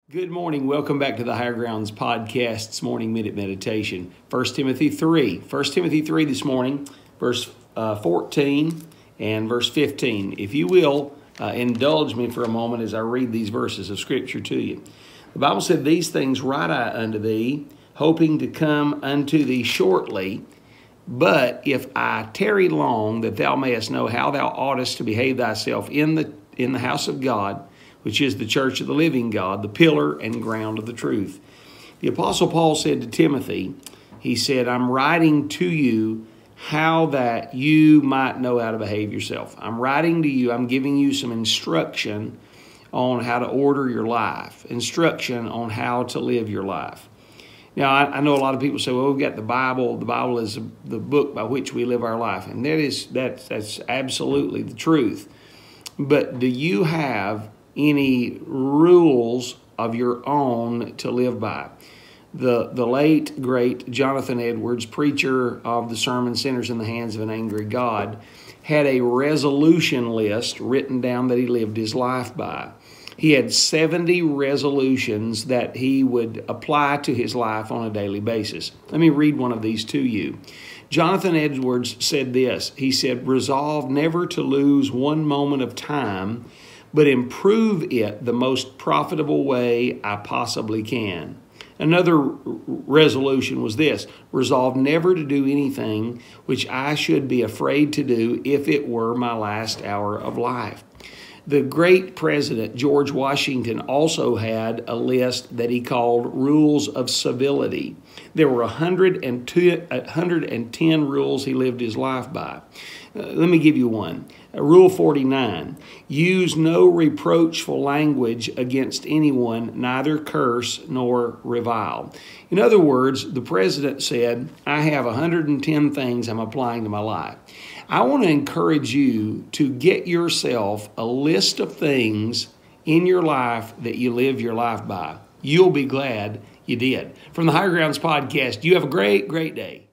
Good morning. Welcome back to the Higher Grounds Podcast's Morning Minute Meditation. 1 Timothy 3. 1 Timothy 3 this morning, verse 14 and verse 15. If you will, indulge me for a moment as I read these verses of Scripture to you. The Bible said, "These things write I unto thee, hoping to come unto thee shortly. But if I tarry long, that thou mayest know how thou oughtest to behave thyself in the house of God, which is the church of the living God, the pillar and ground of the truth." The Apostle Paul said to Timothy, he said, "I'm writing to you how that you might know how to behave yourself. I'm writing to you, I'm giving you some instruction on how to order your life, instruction on how to live your life." Now, I know a lot of people say, well, we've got the Bible. The Bible is the book by which we live our life. And that's absolutely the truth. But do you have any rules of your own to live by? The late, great Jonathan Edwards, preacher of the sermon Sinners in the Hands of an Angry God, had a resolution list written down that he lived his life by. He had 70 resolutions that he would apply to his life on a daily basis. Let me read one of these to you. Jonathan Edwards said this. He said, "Resolve never to lose one moment of time, but improve it the most profitable way I possibly can." Another resolution was this: "Resolve never to do anything which I should be afraid to do if it were my last hour of life." The great President George Washington also had a list that he called Rules of Civility. There were 110 rules he lived his life by. Let me give you one. Rule 49, use no reproachful language against anyone, neither curse nor revile. In other words, the president said, I have 110 things I'm applying to my life. I want to encourage you to get yourself a list of things in your life that you live your life by. You'll be glad you did. From the Higher Grounds Podcast, you have a great, great day.